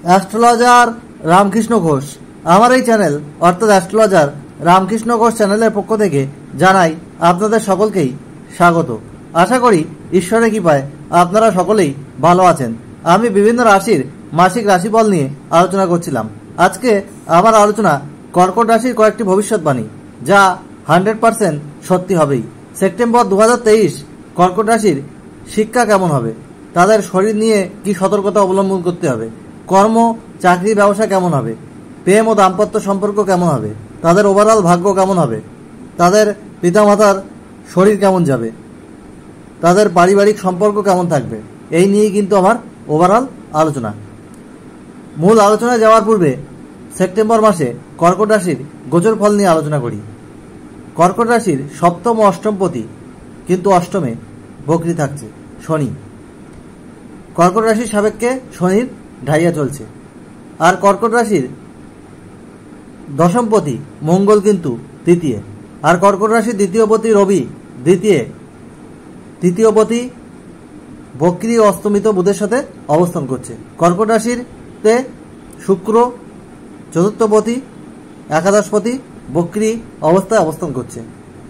Astrologer Ramakrishna Ghosh. আমার এই channel অর্থাৎ অ্যাস্ট্রোলজার রামকৃষ্ণ ঘোষ চ্যানেলের পক্ষ থেকে জানাই আপনাদের সকলকেই স্বাগত। আশা করি ঈশ্বরের কৃপায় আপনারা সকলেই ভালো আছেন। আমি বিভিন্ন রাশির মাসিক রাশিফল নিয়ে আলোচনা করছিলাম। আজকে আমার আলোচনা কর্কট রাশির কয়েকটি ভবিষ্যৎবাণী, যা 100% সত্যি হবেই। সেপ্টেম্বর 2023 কর্কট রাশির শিক্ষা কেমন হবে, তাদের শরীর নিয়ে কি সতর্কতা অবলম্বন করতে হবে, কর্ম, চাকরি, ব্যবসা কেমন হবে, প্রেম ও দাম্পত্য সম্পর্ক কেমন হবে, তাদের ওভারঅল ভাগ্য কেমন হবে, তাদের পিতামাতার শরীর কেমন যাবে, তাদের পারিবারিক সম্পর্ক কেমন থাকবে, এই নিয়েই কিন্তু আমার ওভারঅল আলোচনা। মূল আলোচনায় যাওয়ার পূর্বে সেপ্টেম্বর মাসে কর্কট রাশির গোচর ফল নিয়ে আলোচনা করি। কর্কট রাশির সপ্তম ও অষ্টমপতি কিন্তু অষ্টমে বকরি থাকছে শনি। কর্কট রাশির সাপেক্ষে শনির ঢাইয়া চলছে। আর কর্কট রাশির দশমপতি মঙ্গল কিন্তু তৃতীয়। আর কর্কট রাশির দ্বিতীয়পতি রবি দ্বিতীয়। তৃতীয়পতি বক্রী ও অস্তমিত বুধের সাথে অবস্থান করছে। কর্কট রাশিরতে শুক্র চতুর্থপতি একাদশপতি বক্রী অবস্থায় অবস্থান করছে।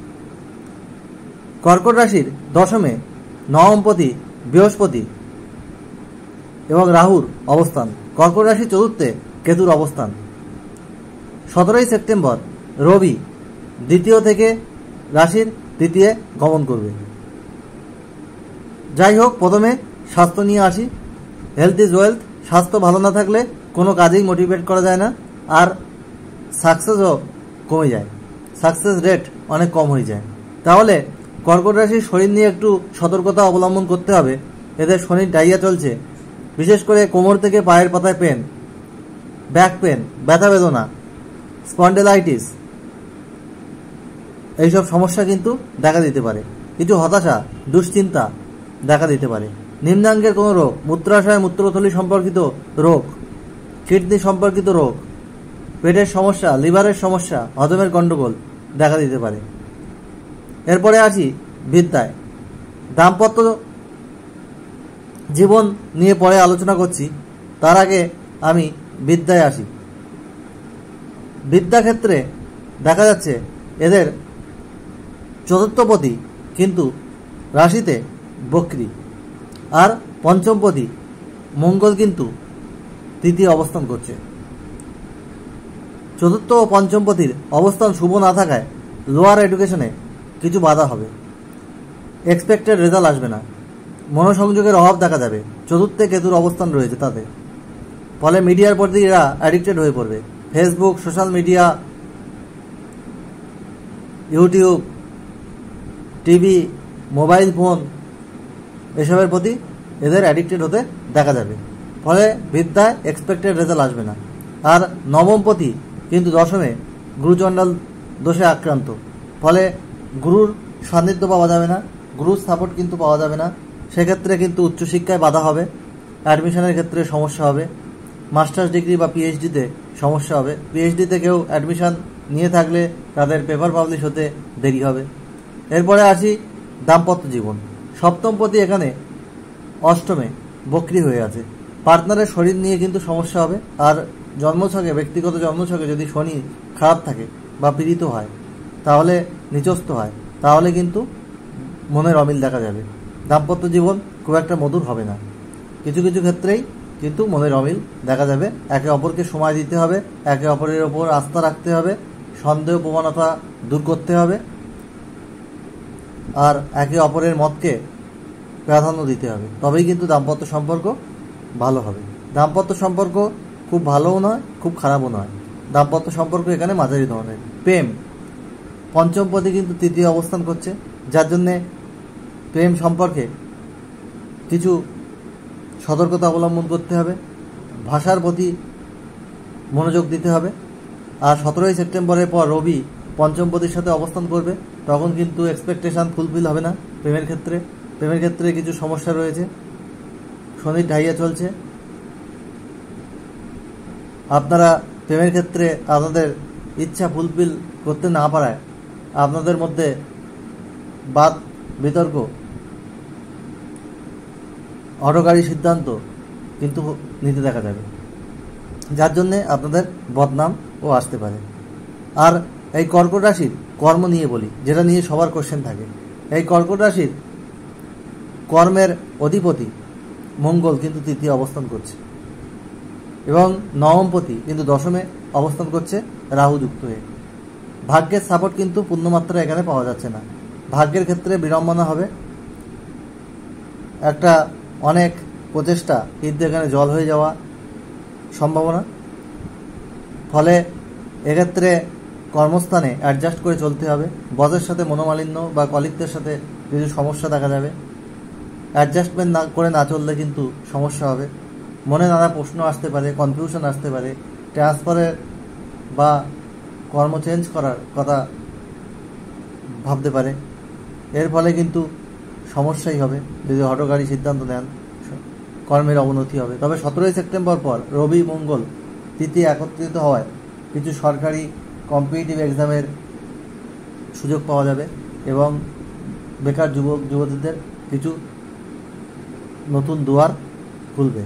কর্কট রাশির দশমে নবমপতি বৃহস্পতি এবং রাহুর অবস্থান। কর্কট রাশির চতুর্থে কেতুর অবস্থান। 17 সেপ্টেম্বর রবি দ্বিতীয় থেকে রাশির তৃতীয় গমন করবে। যাই হোক, প্রথমে স্বাস্থ্য নিয়ে আসি। Health is wealth. স্বাস্থ্য ভালো না থাকলে কোনো কাজেই মোটিভেট করা যায় না, আর সাকসেসও কমে যায়, সাকসেস রেট অনেক কম হয়ে যায়। তাহলে কর্কট রাশির শরীর নিয়ে একটু সতর্কতা অবলম্বন করতে হবে। এদের শনির ডাইয়া চলছে। বিশেষ করে কোমর থেকে পায়ের পাতায় পেন, ব্যাক পেন, ব্যথা বেদনা, স্পন্ডেলাইটিস, এইসব সমস্যা কিন্তু দেখা দিতে পারে। কিছু হতাশা, দুশ্চিন্তা দেখা দিতে পারে। নিম্নাঙ্গের কোনো রোগ, মূত্রাশয়, মূত্রথলি সম্পর্কিত রোগ, কিডনি সম্পর্কিত রোগ, পেটের সমস্যা, লিভারের সমস্যা, হজমের গণ্ডগোল দেখা দিতে পারে। এরপরে আসি বিদ্যায়। দাম্পত্য জীবন নিয়ে পরে আলোচনা করছি, তার আগে আমি বিদ্যায় আসি। বিদ্যাক্ষেত্রে দেখা যাচ্ছে এদের চতুর্থপতি কিন্তু রাশিতে বক্রী, আর পঞ্চমপতি মঙ্গল কিন্তু তৃতীয় অবস্থান করছে। চতুর্থ ও পঞ্চমপতির অবস্থান শুভ না থাকায় লোয়ার এডুকেশনে কিছু বাধা হবে, এক্সপেক্টেড রেজাল্ট আসবে না, মনোসংযোগের অভাব দেখা যাবে। চতুর্থে কেতুর অবস্থান রয়েছে তাতে, ফলে মিডিয়ার প্রতি এরা অ্যাডিক্টেড হয়ে পড়বে। Facebook, social media, YouTube, TV, mobile phone, এসবের প্রতি এদের অ্যাডিক্টেড হতে দেখা যাবে। ফলে বিদ্যায় এক্সপেক্টেড রেজাল্ট আসবে না। আর নবমপতি কিন্তু দশমে গুরুচণ্ডাল দোষে আক্রান্ত, ফলে গুরুর সান্নিধ্য পাওয়া যাবে না, গুরুর সাপোর্ট কিন্তু পাওয়া যাবে না। সেক্ষেত্রে কিন্তু উচ্চশিক্ষায় বাধা হবে, অ্যাডমিশনের ক্ষেত্রে সমস্যা হবে, মাস্টার্স ডিগ্রি বা পিএইচডিতে সমস্যা হবে। পিএইচডিতে কেউ অ্যাডমিশন নিয়ে থাকলে তাদের পেপার পাবলিশ হতে দেরি হবে। এরপরে আসি দাম্পত্য জীবন। সপ্তমপতি এখানে অষ্টমে বক্রী হয়ে আছে। পার্টনারের শরীর নিয়ে কিন্তু সমস্যা হবে। আর জন্মছকে, ব্যক্তিগত জন্মছকে যদি শনি খারাপ থাকে বা পীড়িত হয়, তাহলে নিচস্থ হয়, তাহলে কিন্তু মনের অমিল দেখা যাবে। দাম্পত্য জীবন খুব একটা মধুর হবে না। কিছু কিছু ক্ষেত্রেই কিন্তু মনের অমিল দেখা যাবে। একে অপরকে সময় দিতে হবে, একে অপরের ওপর আস্থা রাখতে হবে, সন্দেহ প্রবণতা দূর করতে হবে, আর একে অপরের মতকে প্রাধান্য দিতে হবে। তবেই কিন্তু দাম্পত্য সম্পর্ক ভালো হবে। দাম্পত্য সম্পর্ক খুব ভালোও নয়, খুব খারাপও নয়। দাম্পত্য সম্পর্ক এখানে মাঝারি ধরনের। প্রেম, পঞ্চমপতি কিন্তু তৃতীয় অবস্থান করছে, যার জন্যে প্রেম সম্পর্কে কিছু সতর্কতা অবলম্বন করতে হবে, ভাষার প্রতি মনোযোগ দিতে হবে। আর 17 সেপ্টেম্বরের পর রবি পঞ্চমপতির সাথে অবস্থান করবে, তখন কিন্তু এক্সপেকটেশন ফুলফিল হবে না। প্রেমের ক্ষেত্রে কিছু সমস্যা রয়েছে। শনির ঢাইয়া চলছে। আপনারা প্রেমের ক্ষেত্রে আপনাদের ইচ্ছা ফুলফিল করতে না পারায় আপনাদের মধ্যে বাদ বিতর্ক, হঠকারী সিদ্ধান্ত কিন্তু নিতে দেখা যাবে। যার জন্যে আপনাদের বদনামও আসতে পারে। আর এই কর্কট রাশির কর্ম নিয়ে বলি, যেটা নিয়ে সবার কোশ্চেন থাকে। এই কর্কট রাশির কর্মের অধিপতি মঙ্গল কিন্তু তৃতীয় অবস্থান করছে এবং নবমপতি কিন্তু দশমে অবস্থান করছে রাহু যুক্ত হয়ে। ভাগ্যের সাপোর্ট কিন্তু পূর্ণমাত্রা এখানে পাওয়া যাচ্ছে না। ভাগ্যের ক্ষেত্রে বিড়ম্বনা হবে, একটা অনেক প্রচেষ্টা কিন্তু এখানে জল হয়ে যাওয়া সম্ভাবনা। ফলে এক্ষেত্রে কর্মস্থানে অ্যাডজাস্ট করে চলতে হবে। বসের সাথে মনোমালিন্য বা কলিগদের সাথে কিছু সমস্যা দেখা যাবে। অ্যাডজাস্টমেন্ট না করে না চললে কিন্তু সমস্যা হবে। মনে নানা প্রশ্ন আসতে পারে, কনফিউশন আসতে পারে, ট্রান্সফারের বা কর্ম চেঞ্জ করার কথা ভাবতে পারে। এর ফলে কিন্তু সমস্যাই হবে। যদি হঠকারী সিদ্ধান্ত নেন, কর্মের অবনতি হবে। তবে 17 সেপ্টেম্বর পর রবি মঙ্গল তৃতীয় একত্রিত হওয়ায় কিছু সরকারি কম্পিটিটিভ এক্সামের সুযোগ পাওয়া যাবে এবং বেকার যুবক যুবতীদের কিছু নতুন দুয়ার খুলবে।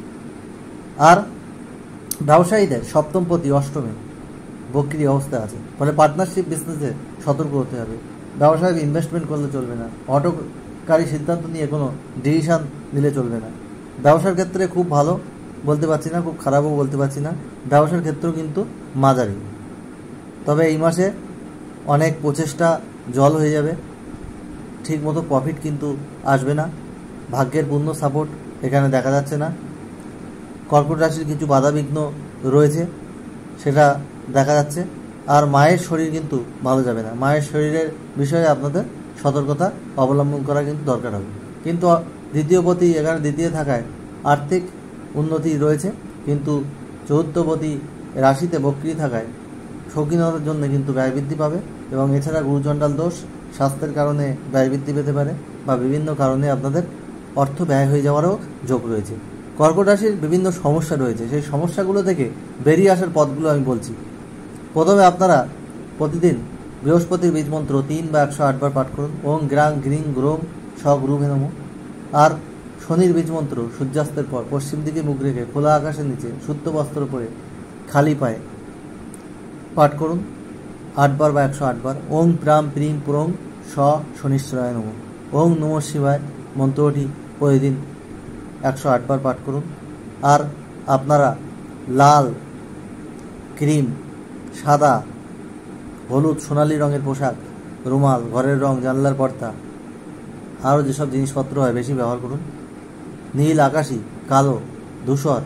আর ব্যবসায়ীদের সপ্তমপতি অষ্টমে বক্রি অবস্থা আছে, ফলে পার্টনারশিপ বিজনেসে সতর্ক হতে হবে। ব্যবসায় ইনভেস্টমেন্ট করলে চলবে না। হঠকারী সিদ্ধান্ত নিয়ে কোনো ডিসিশন নিলে চলবে না। ব্যবসার ক্ষেত্রে খুব ভালো বলতে পারছি না, খুব খারাপও বলতে পারছি না। ব্যবসার ক্ষেত্রেও কিন্তু মাঝারি। তবে এই মাসে অনেক প্রচেষ্টা জল হয়ে যাবে, ঠিকমতো প্রফিট কিন্তু আসবে না। ভাগ্যের পূর্ণ সাপোর্ট এখানে দেখা যাচ্ছে না। কর্কট রাশির কিছু বাধাবিঘ্ন রয়েছে, সেটা দেখা যাচ্ছে। আর মায়ের শরীর কিন্তু ভালো যাবে না। মায়ের শরীরের বিষয়ে আপনাদের সতর্কতা অবলম্বন করা কিন্তু দরকার হবে। কিন্তু দ্বিতীয়পতি এখানে দ্বিতীয় থাকায় আর্থিক উন্নতি রয়েছে, কিন্তু চতুর্থপতি রাশিতে বক্রি থাকায় শৌখিনতার জন্য কিন্তু ব্যয় বৃদ্ধি পাবে। এবং এছাড়া গুরুচণ্ডাল দোষ, স্বাস্থ্যের কারণে ব্যয় বৃদ্ধি পেতে পারে বা বিভিন্ন কারণে আপনাদের অর্থ ব্যয় হয়ে যাওয়ারও যোগ রয়েছে। কর্কট রাশির বিভিন্ন সমস্যা রয়েছে, সেই সমস্যাগুলো থেকে বেরিয়ে আসার পথগুলো আমি বলছি। প্রথমে আপনারা প্রতিদিন বৃহস্পতির বীজ মন্ত্র 3 বা 108 বার পাঠ করুন। ওং গ্রাং গ্রিং গ্রোম স্বগ্রুভে নমঃ। আর শনির বীজ মন্ত্র সূর্যাস্তের পর পশ্চিম দিকে মুখ রেখে খোলা আকাশের নিচে শুদ্ধ বস্ত্র পরে খালি পায়ে পাঠ করুন 8 বার বা 108 বার। ওং প্রাম প্রিম পুরং স শনিশ্চরায় নমঃ। ওং নমঃ শিবায় মন্ত্রটি প্রতিদিন 108 বার পাঠ করুন। আর আপনারা লাল, ক্রিম, সাদা, হলুদ, সোনালি রঙের পোশাক, রুমাল, ঘরের রং, জানলার পর্দা, আরও যেসব জিনিসপত্র হয় বেশি ব্যবহার করুন। নীল, আকাশি, কালো, ধূসর,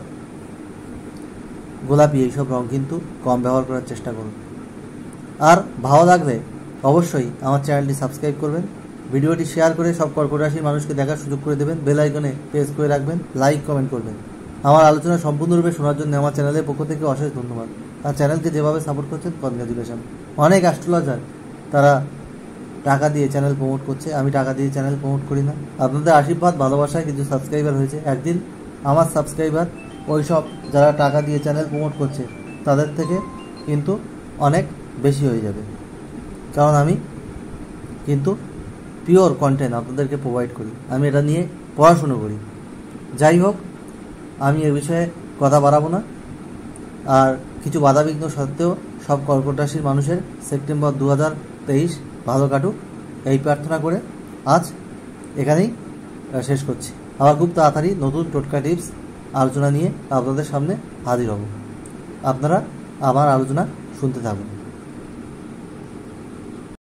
গোলাপি এইসব রং কিন্তু কম ব্যবহার করার চেষ্টা করুন। আর ভালো লাগলে অবশ্যই আমার চ্যানেলটি সাবস্ক্রাইব করবেন, ভিডিওটি শেয়ার করে সব কর্কট রাশির মানুষকে দেখার সুযোগ করে দেবেন, বেল আইকনে প্রেস করে রাখবেন, লাইক কমেন্ট করবেন। আমার আলোচনা সম্পূর্ণরূপে শোনার জন্য আমার চ্যানেলের পক্ষ থেকে অশেষ ধন্যবাদ। আর চ্যানেলকে যেভাবে সাপোর্ট করছেন কনগ্রাচুলেশন। অনেক অ্যাস্ট্রোলজার তারা টাকা দিয়ে চ্যানেল প্রমোট করছে, আমি টাকা দিয়ে চ্যানেল প্রমোট করি না। আপনাদের আশীর্বাদ ভালোবাসায় কিছু সাবস্ক্রাইবার হয়েছে। একদিন আমার সাবস্ক্রাইবার ওই সব যারা টাকা দিয়ে চ্যানেল প্রমোট করছে তাদের থেকে কিন্তু অনেক বেশি হয়ে যাবে, কারণ আমি কিন্তু পিওর কন্টেন্ট আপনাদেরকে প্রোভাইড করি। আমি এটা নিয়ে পড়াশুনো করি। যাই হোক, আমি এ বিষয়ে কথা বাড়াবো না। আর কিছু বাধাবিঘ্ন সত্ত্বেও সব কর্কট রাশির মানুষের সেপ্টেম্বর 2023 ভালো কাটুক এই প্রার্থনা করে আজ এখানেই শেষ করছি। আবার খুব তাড়াতাড়ি নতুন টোটকা টিপস আলোচনা নিয়ে আপনাদের সামনে হাজির হব। আপনারা আমার আলোচনা শুনতে থাকুন।